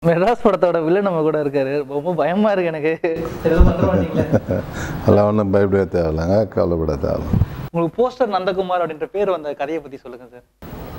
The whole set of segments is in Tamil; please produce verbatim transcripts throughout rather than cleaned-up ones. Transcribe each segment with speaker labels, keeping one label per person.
Speaker 1: மெட்ராஸ் படத்தோட வில்லன் நம்ம கூட இருக்காரு. ரொம்ப பயமா இருக்கு எனக்கு. எதுவும் பண்ற மாட்டீங்களா?
Speaker 2: அதெல்லாம் ஒன்றும் பயப்பட தேவையில்லைங்க, கவலைப்பட தேவையில்லை.
Speaker 1: உங்களுக்கு போஸ்டர் நந்தகுமார் அப்படின்ற பேர் வந்த கதையை பற்றி சொல்லுங்கள் சார்.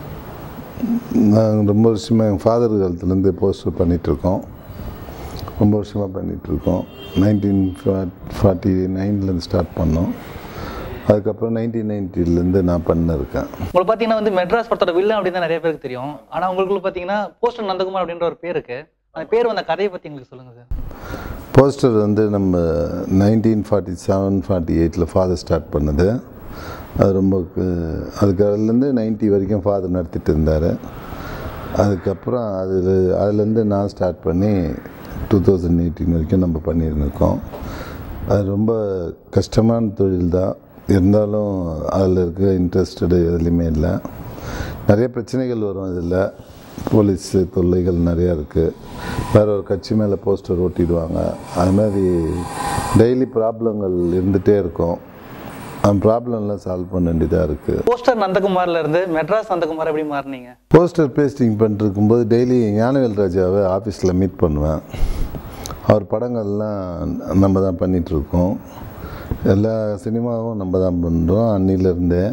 Speaker 2: நாங்கள் ரொம்ப வருஷமாக எங்கள் ஃபாதர் காலத்துலேருந்து போஸ்டர் பண்ணிகிட்ருக்கோம். ரொம்ப வருஷமாக பண்ணிகிட்ருக்கோம். நைன்டீன் ஃபார்ட்டி நைன்லேருந்து ஸ்டார்ட் பண்ணோம். அதுக்கப்புறம் நைன்டீன் நைன்ட்டிலேருந்து நான் பண்ணிருக்கேன்.
Speaker 1: உங்களுக்கு பார்த்தீங்கன்னா வந்து மெட்ராஸ் படத்தோட வில்லன் அப்படின்னு தான் நிறைய பேருக்கு தெரியும். ஆனால் உங்களுக்கு பார்த்தீங்கன்னா போஸ்டர் நந்தகுமார் அப்படின்ற ஒரு பேர் இருக்குது. அந்த பேர் வந்த கதையை பற்றி எங்களுக்கு சொல்லுங்கள் சார்.
Speaker 2: போஸ்டர் வந்து நம்ம நைன்டீன் ஃபார்ட்டி செவன் ஃபார்ட்டி எயிட்டில் ஃபாதர் ஸ்டார்ட் பண்ணது. அது ரொம்ப அதுக்கு அதுலேருந்து நைன்ட்டி வரைக்கும் ஃபாதர் நடத்திட்டு இருந்தார். அதுக்கப்புறம் அதில் அதுலேருந்து நான் ஸ்டார்ட் பண்ணி டூ தௌசண்ட் எயிட்டீன் வரைக்கும் நம்ம பண்ணியிருந்துருக்கோம். அது ரொம்ப கஷ்டமான தொழில் தான். இருந்தாலும் அதில் இருக்க இன்ட்ரெஸ்டடு எதுலேயுமே இல்லை. நிறைய பிரச்சனைகள் வரும். இதில் போலீஸு தொல்லைகள் நிறையா இருக்குது. வேறு ஒரு கட்சி மேலே போஸ்டர் ஓட்டிடுவாங்க. அது மாதிரி டெய்லி ப்ராப்ளங்கள் இருந்துகிட்டே இருக்கும். அந்த ப்ராப்ளம்லாம் சால்வ் பண்ண வேண்டியதாக இருக்குது.
Speaker 1: போஸ்டர் நந்தகுமார்லேருந்து மெட்ராஸ் நந்தகுமார் எப்படி மாறினீங்க?
Speaker 2: போஸ்டர் பேஸ்டிங் பண்ணிருக்கும்போது டெய்லி ஞானவேல் ராஜாவை ஆஃபீஸில் மீட் பண்ணுவேன். அவர் படங்கள்லாம் நம்ம தான் பண்ணிகிட்ருக்கோம். எல்லா சினிமாவும் நம்ம தான் பண்ணுறோம் அன்னிலேருந்தே.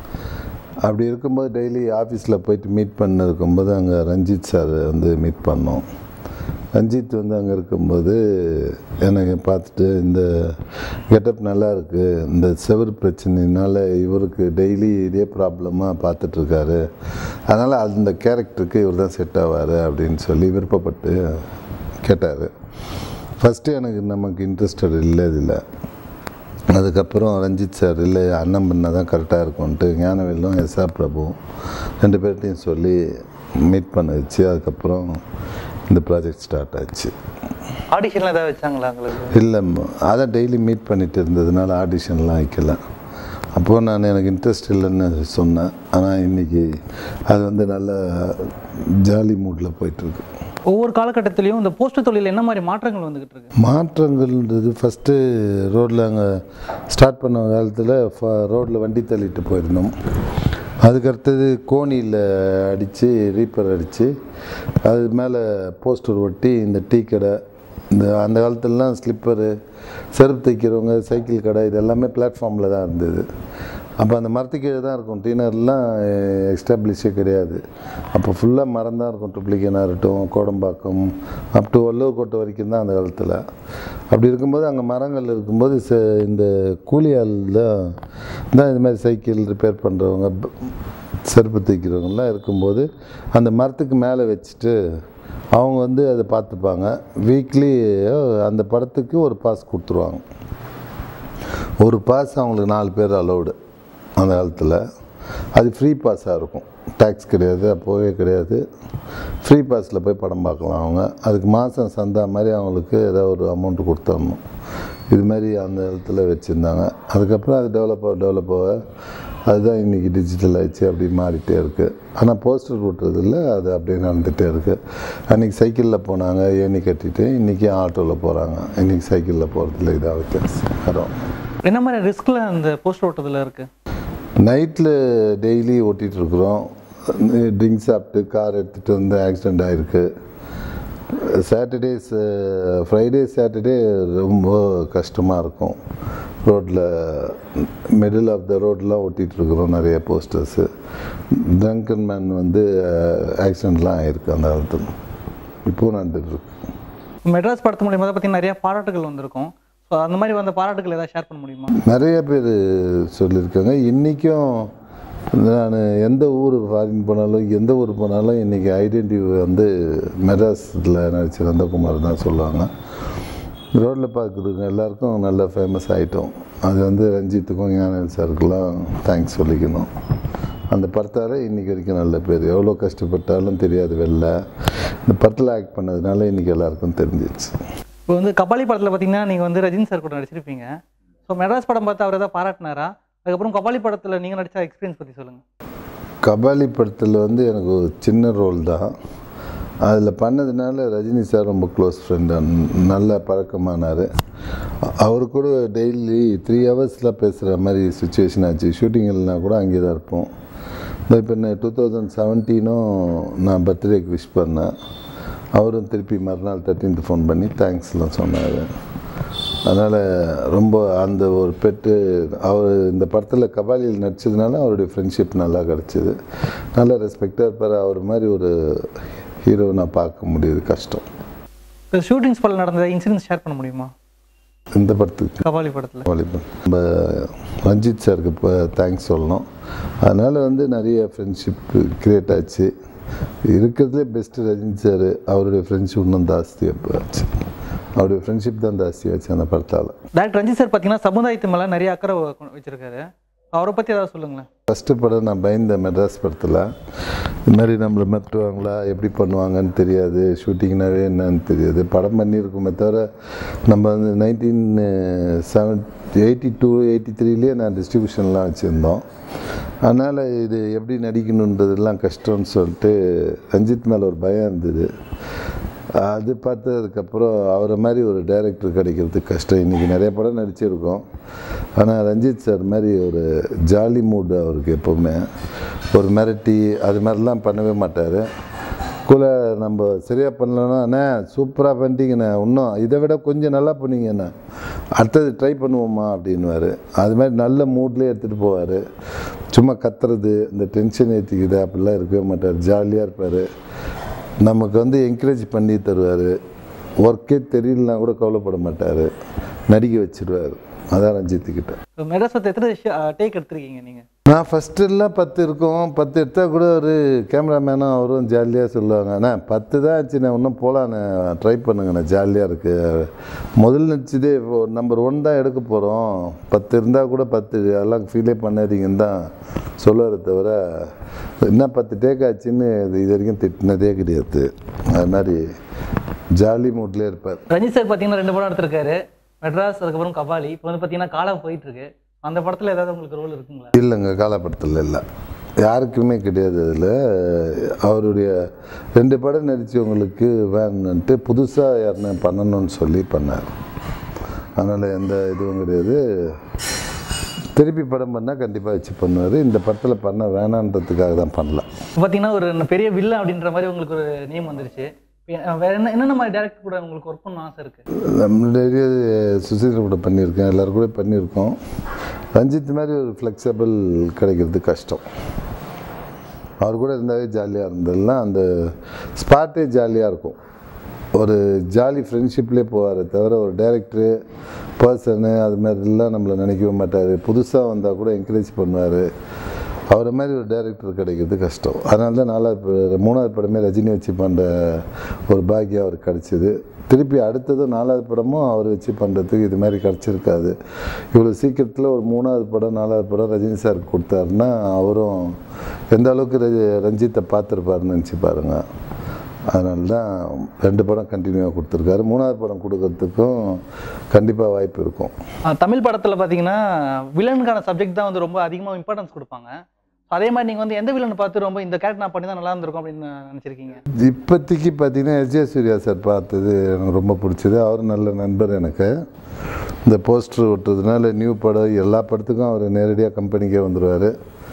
Speaker 2: அப்படி இருக்கும்போது டெய்லி ஆஃபீஸில் போயிட்டு மீட் பண்ண இருக்கும்போது அங்கே ரஞ்சித் சார் வந்து மீட் பண்ணோம். ரஞ்சித் வந்து அங்கே இருக்கும்போது எனக்கு பார்த்துட்டு இந்த கெட்டப் நல்லா இருக்குது, இந்த செவரு பிரச்சனைனால இவருக்கு டெய்லி இதே ப்ராப்ளமாக பார்த்துட்ருக்காரு, அதனால் அந்த கேரக்டருக்கு இவர் தான் செட் ஆவார் அப்படின்னு சொல்லி விருப்பப்பட்டு கேட்டார். ஃபஸ்ட்டு எனக்கு நமக்கு இன்ட்ரெஸ்டட் இல்லை இதில். அதுக்கப்புறம் ரஞ்சித் சார் இல்லை அண்ணன் பண்ணால் தான் கரெக்டாக இருக்கும்ன்ட்டு ஞானவேலும் எஸ்ஆர் பிரபுவும் ரெண்டு பேர்ட்டையும் சொல்லி மீட் பண்ண வச்சு அதுக்கப்புறம் இந்த ப்ராஜெக்ட் ஸ்டார்ட் ஆச்சு.
Speaker 1: ஆடிஷன்லாம் ஏதாவது வச்சாங்களா உங்களுக்கு?
Speaker 2: இல்லை, அதான் டெய்லி மீட் பண்ணிட்டு இருந்ததுனால ஆடிஷன்லாம் வைக்கல. அப்போது நான் எனக்கு இன்ட்ரெஸ்ட் இல்லைன்னு சொன்னேன். ஆனால் இன்றைக்கி அது வந்து நல்ல ஜாலி மூடில் போயிட்டுருக்கு.
Speaker 1: ஒவ்வொரு காலகட்டத்திலையும் இந்த போஸ்டர் தொழிலில் என்ன மாதிரி மாற்றங்கள் வந்துக்கிட்டு இருக்கு?
Speaker 2: மாற்றங்கள்ன்றது ஃபஸ்ட்டு ரோட்டில் அங்கே ஸ்டார்ட் பண்ண காலத்தில் ரோட்டில் வண்டி தள்ளிட்டு போயிருந்தோம். அதுக்கடுத்தது கோணியில் அடித்து ரீப்பர் அடித்து அது மேலே போஸ்டர் ஒட்டி இந்த டீ கடை, இந்த அந்த காலத்துலலாம் ஸ்லிப்பரு, செருப்பு தைக்கிறவங்க, சைக்கிள் கடை, இது எல்லாமே பிளாட்ஃபார்மில் தான் இருந்தது. அப்போ அந்த மரத்துக்கு கீழே தான் இருக்கும். டீனர்லாம் எஸ்டாப்ளிஷே கிடையாது. அப்போ ஃபுல்லாக மரம் தான் இருக்கும். ட்ரிப்ளிகேனாக இருக்கட்டும், கோடம்பாக்கம் அப் டு வள்ளுவக்கோட்டை வரைக்கும் தான் அந்த காலத்தில். அப்படி இருக்கும்போது அங்கே மரங்கள் இருக்கும்போது ச இந்த கூலி ஆள் தான் தான் இது மாதிரி சைக்கிள் ரிப்பேர் பண்ணுறவங்க, செருப்பு தைக்கிறவங்கலாம் இருக்கும்போது அந்த மரத்துக்கு மேலே வச்சுட்டு அவங்க வந்து அதை பார்த்துப்பாங்க. வீக்லி அந்த படத்துக்கு ஒரு பாஸ் கொடுத்துருவாங்க. ஒரு பாஸ் அவங்களுக்கு நாலு பேர் அலௌடு அந்த காலத்தில். அது ஃப்ரீ பாஸாக இருக்கும், டேக்ஸ் கிடையாது, அப்போவே கிடையாது. ஃப்ரீ பாஸில் போய் படம் பார்க்கலாம் அவங்க. அதுக்கு மாதம் சந்தா மாதிரி அவங்களுக்கு ஏதாவது ஒரு அமௌண்ட்டு கொடுத்துடணும். இது மாதிரி அந்த காலத்தில் வச்சுருந்தாங்க. அதுக்கப்புறம் அது டெவலப் ஆக டெவலப் ஆக அதுதான் இன்றைக்கி டிஜிட்டல் ஆகிடுச்சு, அப்படி மாறிட்டே இருக்குது. ஆனால் போஸ்டர் ஓட்டுறதில்ல, அது அப்படியே நடந்துகிட்டே இருக்குது. அன்றைக்கி சைக்கிளில் போனாங்க ஏணி கட்டிட்டு, இன்றைக்கி ஆட்டோவில் போகிறாங்க. இன்றைக்கி சைக்கிளில் போகிறதுல இதாக வித்தியாசம் வரும்.
Speaker 1: என்ன மாதிரி ரிஸ்கில் அந்த போஸ்டர் ஓட்டுறதுல இருக்குது?
Speaker 2: நைட்டில் டெய்லி ஓட்டிகிட்ருக்குறோம். ட்ரிங்க்ஸ் சாப்பிட்டு கார் எடுத்துகிட்டு வந்து ஆக்சிடெண்ட் ஆகிருக்கு. சாட்டர்டேஸ் ஃப்ரைடே சாட்டர்டே ரொம்ப கஷ்டமாக இருக்கும். ரோட்டில் மிடில் ஆஃப் த ரோட்லாம் ஓட்டிகிட்ருக்குறோம் நிறைய போஸ்டர்ஸு. ட்ரங்கன் மேன் வந்து ஆக்சிடெண்ட்லாம் ஆகிருக்கு அந்த காலத்தில். இப்போவும் நடந்துகிட்ருக்கு.
Speaker 1: மெட்ராஸ் படத்து மூலியமாக தான் பார்த்தீங்கன்னா நிறையா பாராட்டுகள் வந்திருக்கும். ஸோ அந்த மாதிரி வந்த பாராட்டுகள் ஏதாவது ஷேர் பண்ண முடியுமா? நிறைய
Speaker 2: பேர் சொல்லியிருக்காங்க. இன்றைக்கும் நான் எந்த ஊர் ஃபாரின் போனாலும் எந்த ஊர் போனாலும் இன்றைக்கி ஐடென்டி வந்து மெட்ராஸில் நடிச்ச நந்தகுமார் தான் சொல்லுவாங்க. ரோட்டில் பார்க்குறவங்க எல்லாருக்கும் நல்லா ஃபேமஸ் ஆகிட்டோம். அது வந்து ரஞ்சித்துக்கும் ஞானவேல் சாருக்கெல்லாம் தேங்க்ஸ் சொல்லிக்கணும். அந்த படத்தால் இன்றைக்கி வரைக்கும் நல்ல பேர். எவ்வளோ கஷ்டப்பட்டாலும் தெரியாது வெளில. இந்த படத்தில் ஆக்ட் பண்ணதுனால இன்றைக்கி எல்லாருக்கும் தெரிஞ்சிச்சு.
Speaker 1: இப்போ வந்து கபாலி படத்தில் பார்த்தீங்கன்னா நீங்கள் வந்து ரஜினி சார் கூட நடிச்சிருப்பீங்க. ஸோ மெட்ராஸ் படம் பார்த்து அவர் ஏதாவது பாராட்டினாரா? அதுக்கப்புறம் கபாலி படத்தில் நீங்கள் நடித்த எக்ஸ்பீரியன்ஸ் பற்றி சொல்லுங்கள்.
Speaker 2: கபாலி படத்தில் வந்து எனக்கு ஒரு சின்ன ரோல் தான். அதில் பண்ணதுனால ரஜினி சார் ரொம்ப க்ளோஸ் ஃப்ரெண்டாக நல்ல பழக்கமானார். அவர் கூட டெய்லி த்ரீ ஹவர்ஸில் பேசுகிற மாதிரி சுச்சுவேஷன் ஆச்சு. ஷூட்டிங்கில்னா கூட அங்கே தான் இருப்போம். இப்போ டூ தௌசண்ட் செவன்டீனும் நான் பர்த்டேக்கு விஷ் பண்ணேன். அவரும் திருப்பி மறுநாள் தேர்ட்டீன்த் ஃபோன் பண்ணி தேங்க்ஸ்லாம் சொன்னார். அதனால் ரொம்ப அந்த ஒரு பெட்டு அவர் இந்த படத்தில் கபாலியில் நடித்ததுனால அவருடைய ஃப்ரெண்ட்ஷிப் நல்லா கிடச்சிது. நல்லா ரெஸ்பெக்டாக இருப்பார். அவர் மாதிரி ஒரு ஹீரோவை நான் பார்க்க முடியுது கஷ்டம்.
Speaker 1: இப்போ ஷூட்டிங் ஸ்பாட்டில் நடந்த இன்சிடென்ட்ஸ் ஷேர் பண்ண முடியுமா?
Speaker 2: இந்த படத்துக்கு
Speaker 1: கபாலி படத்தில்
Speaker 2: கபாலி படம் நம்ம ரஞ்சித் சாருக்கு இப்போ தேங்க்ஸ் சொல்லணும். அதனால் வந்து நிறைய ஃப்ரெண்ட்ஷிப் க்ரியேட் ஆச்சு. இருக்கிறதுலே பெஸ்ட்டு ரஜினி சார். அவருடைய ஃப்ரெண்ட்ஷிப் இன்னும் ஜாஸ்தியாக ஆச்சு. அவருடைய ஃப்ரெண்ட்ஷிப் தான் ஜாஸ்தியாச்சு அந்த படத்தால்.
Speaker 1: டேரக்டர் ரஞ்சித் சார் பார்த்தீங்கன்னா சமுதாயத்து மேலே நிறைய அக்கறை வச்சுருக்காரு. அவரை பற்றி ஏதாவது சொல்லுங்களேன்.
Speaker 2: ஃபஸ்ட்டு படம் நான் பயந்த மெட்ராஸ் படத்தில் இது மாதிரி நம்மளை மிரட்டுவாங்களா, எப்படி பண்ணுவாங்கன்னு தெரியாது, ஷூட்டிங்னாவே என்னன்னு தெரியாது. படம் பண்ணியிருக்கோமே தவிர நம்ம வந்து nineteen seven eighty two eighty த்ரீலேயே நான் டிஸ்ட்ரிபியூஷன்லாம் வச்சுருந்தோம். அதனால் இது எப்படி நடிக்கணுன்றதெல்லாம் கஷ்டம்னு சொல்லிட்டு ரஞ்சித் மேலே ஒரு பயம் இருந்தது. அது பார்த்ததுக்கப்புறம் அவரை மாதிரி ஒரு டைரக்டர் கிடைக்கிறதுக்கு கஷ்டம். இன்றைக்கி நிறைய படம் நடிச்சிருக்கோம். ஆனால் ரஞ்சித் சார் மாதிரி ஒரு ஜாலி மூடு அவருக்கு எப்போவுமே. ஒரு மிரட்டி அது மாதிரிலாம் பண்ணவே மாட்டார். கூட நம்ம சரியாக பண்ணலன்னா அண்ணே சூப்பராக பண்ணிட்டீங்கண்ணே, இன்னும் இதை விட கொஞ்சம் நல்லா பண்ணீங்கண்ணே, அடுத்தது ட்ரை பண்ணுவோம்மா அப்படின்வார். அது மாதிரி நல்ல மூட்லேயே எடுத்துகிட்டு போவார். சும்மா கத்துறது இந்த டென்ஷன் ஏற்றிக்கிது அப்படிலாம் இருக்கவே மாட்டார். ஜாலியாக இருப்பார். நமக்கு வந்து என்கரேஜ் பண்ணி தருவார். ஒர்க்கே தெரியலனா கூட கவலைப்பட மாட்டார். நடிக்க வச்சுருவார். அதான் ரஞ்சித்துக்கிட்ட.
Speaker 1: மெட்ராஸ் பற்றி எத்தனை டேக் எடுத்துருக்கீங்க நீங்கள்?
Speaker 2: நான் ஃபஸ்ட்டுலாம் பத்து இருக்கும். பத்து எடுத்தால் கூட ஒரு கேமராமேனும் அவரும் ஜாலியாக சொல்லுவாங்க, அண்ணா பத்து தான் ஆச்சுண்ணே, இன்னும் போகலாண்ணே, ட்ரை பண்ணுங்கண்ணே, ஜாலியாக இருக்குது. முதல் நடிச்சதே நம்பர் ஒன் தான் எடுக்க போகிறோம், பத்து இருந்தால் கூட பத்து எல்லாம் ஃபீலே பண்ணாதீங்கன்னு தான் சொல்லுவார். தவிர என்ன பத்து டேக் ஆச்சுன்னு இது வரைக்கும் திட்டினதே கிடையாது. அது மாதிரி ஜாலி மூட்லேயே இருப்பார்.
Speaker 1: ரஞ்சித் சார் பார்த்தீங்கன்னா ரெண்டு படம் எடுத்திருக்காரு, மெட்ராஸ், அதுக்கப்புறம் கபாலி. இப்போ வந்து பார்த்தீங்கன்னா காலம் போயிட்டுருக்கு. அந்த படத்தில் ஏதாவது உங்களுக்கு ரோல் இருக்குங்களா?
Speaker 2: இல்லைங்க, காலப்படத்தில் இல்லை, யாருக்குமே கிடையாது. அதில் அவருடைய ரெண்டு படம் நடித்தவங்களுக்கு வேணுன்ட்டு புதுசாக யாருன்னா பண்ணணும்னு சொல்லி பண்ணார். அதனால் எந்த இதுவும் கிடையாது. திருப்பி படம் பண்ணால் கண்டிப்பாக வச்சு பண்ணுவார். இந்த படத்தில் பண்ண வேணான்றதுக்காக தான் பண்ணல.
Speaker 1: பார்த்தீங்கன்னா ஒரு பெரிய வில்லன் அப்படின்ற மாதிரி உங்களுக்கு ஒரு நேம் வந்துருச்சு. வேறு என்ன என்னென்ன மாதிரி டேரக்டர் கூட உங்களுக்கு ஒர்க் பண்ண ஆசை இருக்குது?
Speaker 2: நம்மளுடைய சுசீந்திர கூட பண்ணியிருக்கேன், எல்லோரும் கூட பண்ணியிருக்கோம். ரஞ்சித் மாதிரி ஒரு ஃப்ளெக்சிபிள் கிடைக்கிறது கஷ்டம். அவர் கூட இருந்தாவே ஜாலியாக இருந்ததுலாம் அந்த ஸ்பாட்டே ஜாலியாக இருக்கும். ஒரு ஜாலி ஃப்ரெண்ட்ஷிப்லேயே போவார். தவிர ஒரு டைரக்டரு பர்சனு அது மாதிரிலாம் நம்மளை நினைக்கவே மாட்டார். புதுசாக வந்தால் கூட என்கரேஜ் பண்ணுவார். அவரை மாதிரி ஒரு டைரக்டர் கிடைக்கிறது கஷ்டம். அதனால தான் நாலாவது மூணாவது படமே ரஜினி வச்சு பண்ணுற ஒரு பாக்கியம் அவருக்கு கிடச்சிது. திருப்பி அடுத்ததும் நாலாவது படமும் அவர் வச்சு பண்ணுறதுக்கு இது மாதிரி கிடச்சிருக்காது. இவ்வளோ சீக்கிரத்தில் ஒரு மூணாவது படம் நாலாவது படம் ரஜினி சாருக்கு கொடுத்தாருன்னா அவரும் எந்த அளவுக்கு ரஜி ரஞ்சித்தை பார்த்துருப்பாருன்னு நினச்சி பாருங்கள். அதனால தான் ரெண்டு படம் கண்டினியூவாக கொடுத்துருக்காரு. மூணாவது படம் கொடுக்கறதுக்கும் கண்டிப்பாக வாய்ப்பு இருக்கும்.
Speaker 1: தமிழ் படத்தில் பார்த்தீங்கன்னா வில்லனுக்கான சப்ஜெக்ட் தான் வந்து ரொம்ப அதிகமாக இம்பார்ட்டன்ஸ் கொடுப்பாங்க. அதே மாதிரி நீங்கள் வந்து எந்த வில்லனை பார்த்து ரொம்ப இந்த கேரக்டர் நான் பண்ணி தான் நல்லா இருந்திருக்கும் அப்படின்னு நினச்சிருக்கீங்க?
Speaker 2: இப்போதைக்கு பார்த்தீங்கன்னா எஸ் ஜே சூர்யா சார் பார்த்தது எனக்கு ரொம்ப பிடிச்சது. அவர் நல்ல நண்பர் எனக்கு. இந்த போஸ்டர் ஒட்டுறதுனால நியூ படம் எல்லா படத்துக்கும் அவர் நேரடியாக கம்பெனிக்கே வந்துடுவார்.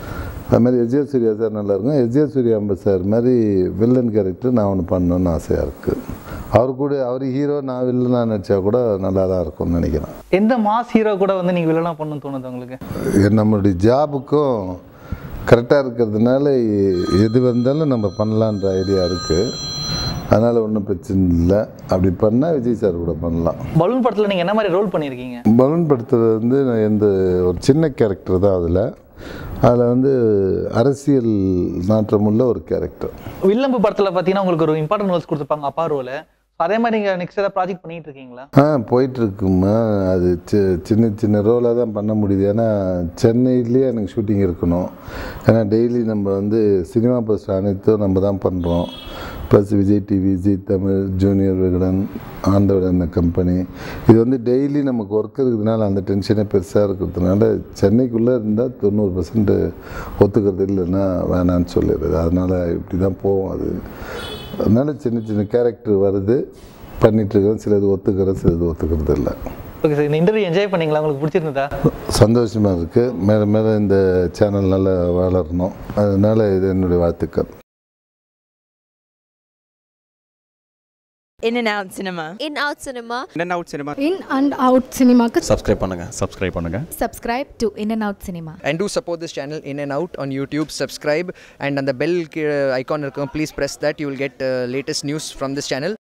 Speaker 2: அது மாதிரி எஸ் ஜே சூர்யா சார் நல்லாயிருக்கும். எஸ் ஜே சூர்யா சார் மாதிரி வில்லன் கேரக்டர் நான் ஒன்று பண்ணணுன்னு ஆசையாக இருக்குது. அவர் கூட அவர் ஹீரோ நான் வில்லனாக நடித்தா கூட நல்லா தான் இருக்கும்னு நினைக்கிறேன்.
Speaker 1: எந்த மாஸ் ஹீரோ கூட வந்து நீங்கள் வில்லனாக பண்ணணும்னு தோணுது உங்களுக்கு?
Speaker 2: நம்மளுடைய ஜாபுக்கும் கரெக்டாக இருக்கிறதுனால எது வந்தாலும் நம்ம பண்ணலான்ற ஐடியா இருக்குது. அதனால் ஒன்றும் பிரச்சனை இல்லை. அப்படி பண்ணால் விஜய் சார் கூட பண்ணலாம்.
Speaker 1: பலூன் படத்தில் நீங்கள் என்ன மாதிரி ரோல் பண்ணியிருக்கீங்க?
Speaker 2: பலூன் படத்தில் வந்து நான் எந்த ஒரு சின்ன கேரக்டர் தான். அதில் அதில் வந்து அரசியல் நாற்றமுள்ள ஒரு கேரக்டர்.
Speaker 1: வில்லம்பு படத்தில் பார்த்தீங்கன்னா உங்களுக்கு ஒரு இம்பார்ட்டன்ட் ரோல்ஸ் கொடுத்துருப்பாங்க, அப்பா ரோல். அதே மாதிரி நீங்கள் நெக்ஸ்ட் ஏதாவது ப்ராஜெக்ட் பண்ணிகிட்டு இருக்கீங்களா?
Speaker 2: ஆ போயிட்டுருக்குமா. அது சி சின்ன சின்ன ரோலாக தான் பண்ண முடியுது. ஏன்னா சென்னையிலேயே எனக்கு ஷூட்டிங் இருக்கணும். ஏன்னா டெய்லி நம்ம வந்து சினிமா போஸ்ட் அனைத்தும் நம்ம தான் பண்ணுறோம். Plus Vijay TV, Zee Tamil, Junior Vikatan, Aandavan company, இது வந்து டெய்லி நமக்கு ஒர்க் இருக்கிறதுனால அந்த டென்ஷனே பெருசாக இருக்கிறதுனால சென்னைக்குள்ளே இருந்தால் தொண்ணூறு பர்சன்ட் ஒத்துக்கிறது, இல்லைன்னா வேணான்னு சொல்லிடுறது. அதனால் இப்படி தான் போவோம். அது அதனால் சின்ன சின்ன கேரக்டர் வருது, பண்ணிகிட்ருக்கிறோம். சிலது ஒத்துக்கிறோம், சிலது ஒத்துக்கிறது இல்லை.
Speaker 1: ஓகே சார், இந்த இன்டர்வியூ என்ஜாய் பண்ணிங்களா? உங்களுக்கு பிடிச்சிருந்ததா?
Speaker 2: சந்தோஷமாக இருக்குது. மேலே மேலே இந்த சேனல் நல்லா வளரணும். அதனால் இது என்னுடைய வாழ்த்துக்கள்.
Speaker 3: In and Out Cinema.
Speaker 4: In Out Cinema.
Speaker 5: In and Out Cinema.
Speaker 6: In and Out Cinemaக்கு
Speaker 7: subscribe பண்ணுங்க
Speaker 5: Subscribe பண்ணுங்க.
Speaker 6: subscribe to In and Out Cinema.
Speaker 8: And do support this channel In and Out on YouTube. Subscribe and on the bell icon, please press that. You will get uh, latest news from this channel.